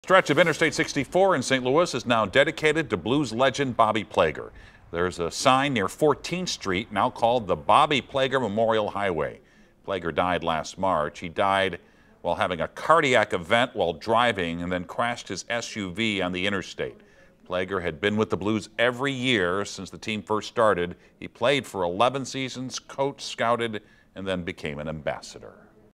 Stretch of Interstate 64 in St. Louis is now dedicated to blues legend Bobby Plager. There's a sign near 14th Street now called the Bobby Plager Memorial Highway. Plager died last March. He died while having a cardiac event while driving and then crashed his SUV on the interstate. Plager had been with the Blues every year since the team first started. He played for 11 seasons, coached, scouted, and then became an ambassador.